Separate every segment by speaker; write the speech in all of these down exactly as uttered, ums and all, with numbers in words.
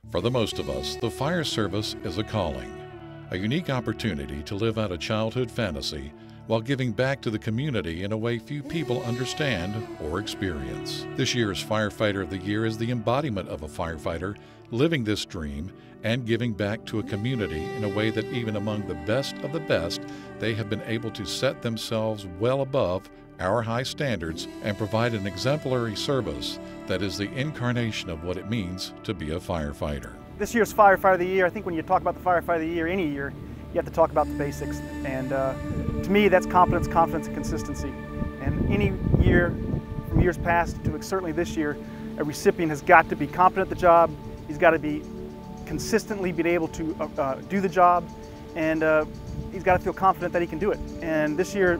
Speaker 1: For the most of us, the fire service is a calling, a unique opportunity to live out a childhood fantasy while giving back to the community in a way few people understand or experience. This year's Firefighter of the Year is the embodiment of a firefighter living this dream and giving back to a community in a way that even among the best of the best, they have been able to set themselves well above our high standards and provide an exemplary service that is the incarnation of what it means to be a firefighter.
Speaker 2: This year's Firefighter of the Year, I think when you talk about the Firefighter of the Year any year, you have to talk about the basics. And uh, to me, that's competence, confidence, and consistency. And any year, from years past to certainly this year, a recipient has got to be competent at the job, he's got to be consistently being able to uh, uh, do the job, and uh, he's got to feel confident that he can do it. And this year,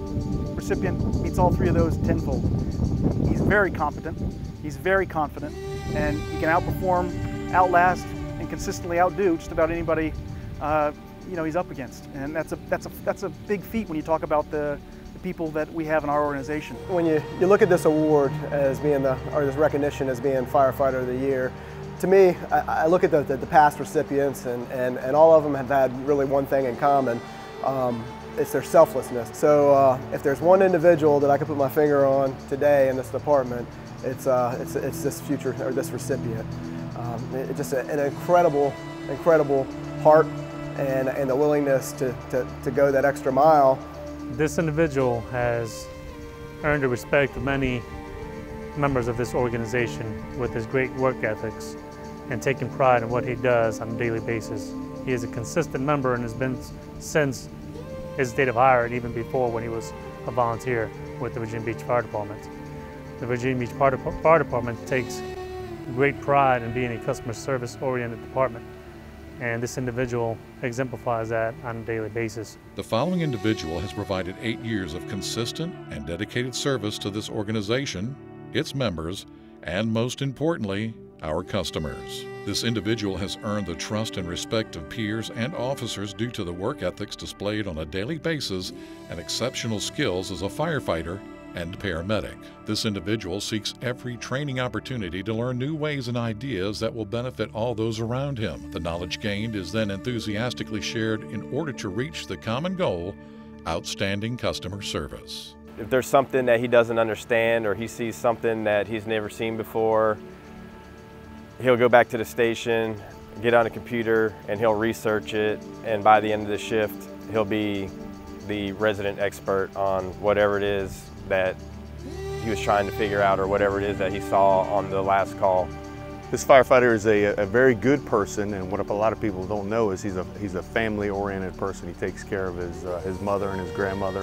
Speaker 2: recipient meets all three of those tenfold. He's very competent, he's very confident, and he can outperform, outlast, and consistently outdo just about anybody uh, you know he's up against. And that's a that's a that's a big feat when you talk about the, the people that we have in our organization.
Speaker 3: When you, you look at this award as being the, or this recognition as being Firefighter of the Year, to me, I, I look at the, the, the past recipients, and, and, and all of them have had really one thing in common. Um, it's their selflessness. So uh, if there's one individual that I could put my finger on today in this department, it's, uh, it's, it's this future, or this recipient. Um, it, just a, an incredible, incredible heart and, and the willingness to, to, to go that extra mile.
Speaker 4: This individual has earned the respect of many members of this organization with his great work ethics and taking pride in what he does on a daily basis. He is a consistent member and has been since his date of hire and even before when he was a volunteer with the Virginia Beach Fire Department. The Virginia Beach Fire Department takes great pride in being a customer service oriented department, and this individual exemplifies that on a daily basis.
Speaker 1: The following individual has provided eight years of consistent and dedicated service to this organization, its members, and most importantly, our customers. This individual has earned the trust and respect of peers and officers due to the work ethics displayed on a daily basis and exceptional skills as a firefighter and paramedic. This individual seeks every training opportunity to learn new ways and ideas that will benefit all those around him. The knowledge gained is then enthusiastically shared in order to reach the common goal, outstanding customer service.
Speaker 5: If there's something that he doesn't understand or he sees something that he's never seen before, he'll go back to the station, get on a computer, and he'll research it, and by the end of the shift, he'll be the resident expert on whatever it is that he was trying to figure out or whatever it is that he saw on the last call.
Speaker 6: This firefighter is a, a very good person, and what a lot of people don't know is he's a, he's a family-oriented person. He takes care of his, uh, his mother and his grandmother.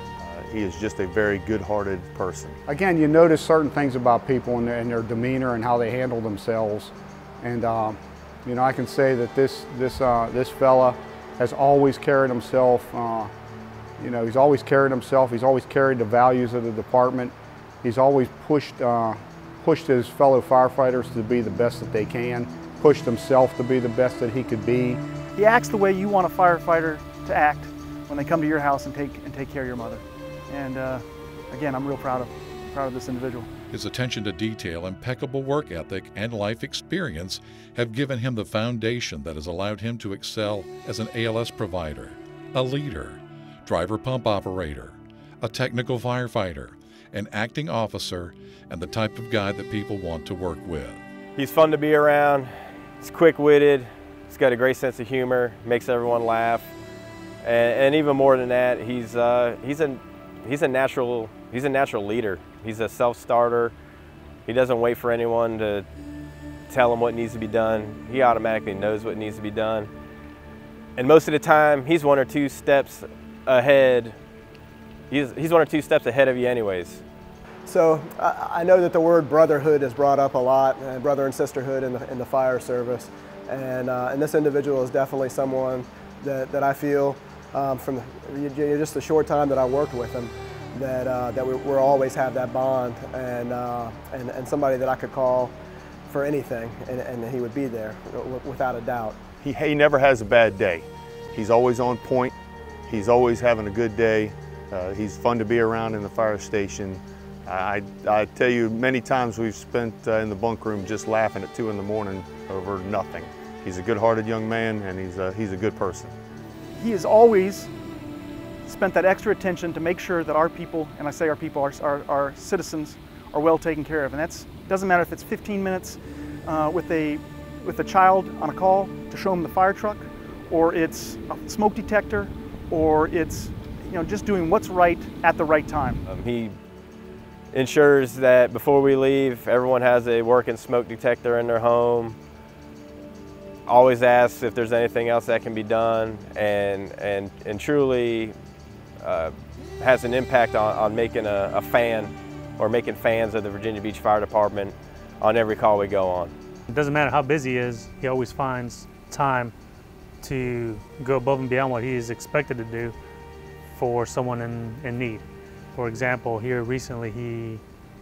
Speaker 6: He is just a very good-hearted person.
Speaker 7: Again, you notice certain things about people and their, and their demeanor and how they handle themselves. And uh, you know, I can say that this this uh, this fella has always carried himself. Uh, you know, he's always carried himself. He's always carried the values of the department. He's always pushed uh, pushed his fellow firefighters to be the best that they can. Pushed himself to be the best that he could be.
Speaker 2: He acts the way you want a firefighter to act when they come to your house and take and take care of your mother. And uh, again, I'm real proud of, proud of this individual.
Speaker 1: His attention to detail, impeccable work ethic, and life experience have given him the foundation that has allowed him to excel as an A L S provider, a leader, driver pump operator, a technical firefighter, an acting officer, and the type of guy that people want to work with.
Speaker 5: He's fun to be around, he's quick-witted, he's got a great sense of humor, makes everyone laugh, and, and even more than that, he's, uh, he's a He's a natural, he's a natural leader. He's a self-starter. He doesn't wait for anyone to tell him what needs to be done. He automatically knows what needs to be done. And most of the time, he's one or two steps ahead. He's, he's one or two steps ahead of you anyways.
Speaker 3: So I, I know that the word brotherhood is brought up a lot, and brother and sisterhood in the, in the fire service. And, uh, and this individual is definitely someone that, that I feel Um, from the, just the short time that I worked with him, that, uh, that we, we'll always have that bond, and, uh, and, and somebody that I could call for anything, and, and he would be there without a doubt.
Speaker 6: He, he never has a bad day. He's always on point. He's always having a good day. Uh, he's fun to be around in the fire station. I, I tell you, many times we've spent uh, in the bunk room just laughing at two in the morning over nothing. He's a good-hearted young man, and he's a, he's a good person.
Speaker 2: He has always spent that extra attention to make sure that our people, and I say our people, our, our, our citizens, are well taken care of. And that's doesn't matter if it's fifteen minutes uh, with a with a child on a call to show them the fire truck, or it's a smoke detector, or it's you know just doing what's right at the right time.
Speaker 5: Um, he ensures that before we leave, everyone has a working smoke detector in their home. Always asks if there's anything else that can be done, and and and truly uh, has an impact on, on making a, a fan or making fans of the Virginia Beach Fire Department on every call we go on.
Speaker 4: It doesn't matter how busy he is, he always finds time to go above and beyond what he is expected to do for someone in, in need. For example, here recently he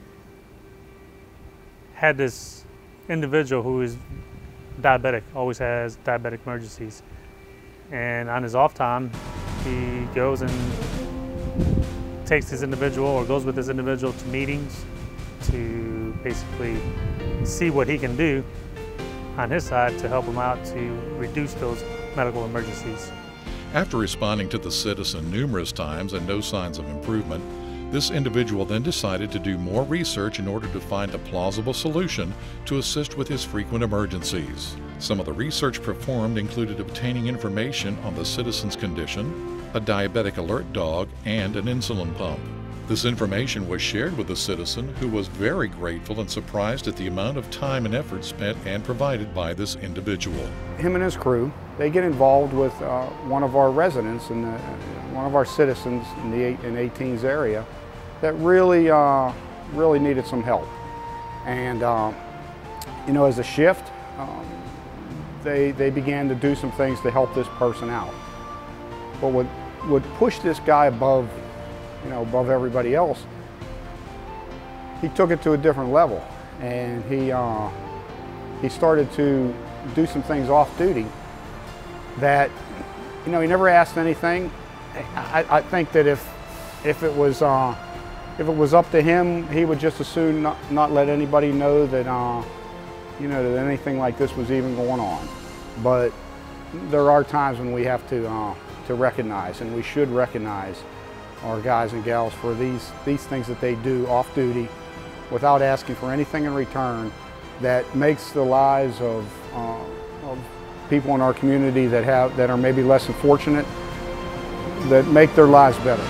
Speaker 4: had this individual who is diabetic, always has diabetic emergencies. And on his off time, he goes and takes this individual or goes with this individual to meetings to basically see what he can do on his side to help him out to reduce those medical emergencies.
Speaker 1: After responding to the citizen numerous times and no signs of improvement, this individual then decided to do more research in order to find a plausible solution to assist with his frequent emergencies. Some of the research performed included obtaining information on the citizen's condition, a diabetic alert dog, and an insulin pump. This information was shared with the citizen, who was very grateful and surprised at the amount of time and effort spent and provided by this individual.
Speaker 7: Him and his crew, they get involved with uh, one of our residents and uh, one of our citizens in the in eighteens area that really, uh, really needed some help. And uh, you know, as a shift, um, they they began to do some things to help this person out. But what would push this guy above, you know, above everybody else, he took it to a different level, and he uh, he started to do some things off duty that, you know, he never asked anything. I, I think that if if it was uh, if it was up to him, he would just as soon not, not let anybody know that uh, you know that anything like this was even going on. But there are times when we have to uh, to recognize, and we should recognize our guys and gals for these these things that they do off duty without asking for anything in return, that makes the lives of, uh, of people in our community that have that are maybe less than fortunate, that make their lives better.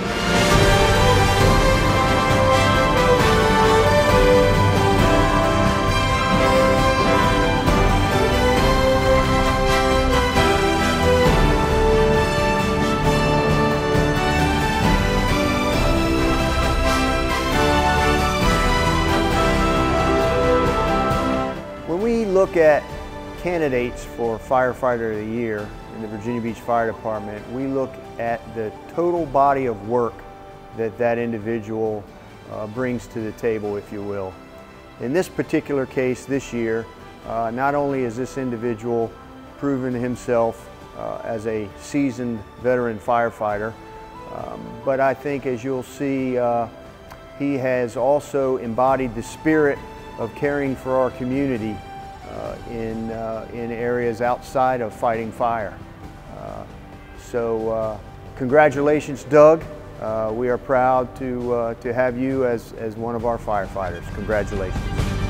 Speaker 8: Look at candidates for Firefighter of the Year in the Virginia Beach Fire Department, we look at the total body of work that that individual uh, brings to the table, if you will. In this particular case this year, uh, not only has this individual proven himself uh, as a seasoned veteran firefighter, um, but I think, as you'll see, uh, he has also embodied the spirit of caring for our community Uh, in, uh, in areas outside of fighting fire. Uh, so uh, congratulations, Doug. Uh, we are proud to, uh, to have you as, as one of our firefighters. Congratulations.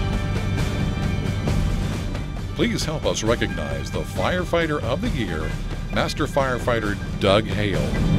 Speaker 1: Please help us recognize the Firefighter of the Year, Master Firefighter Doug Hale.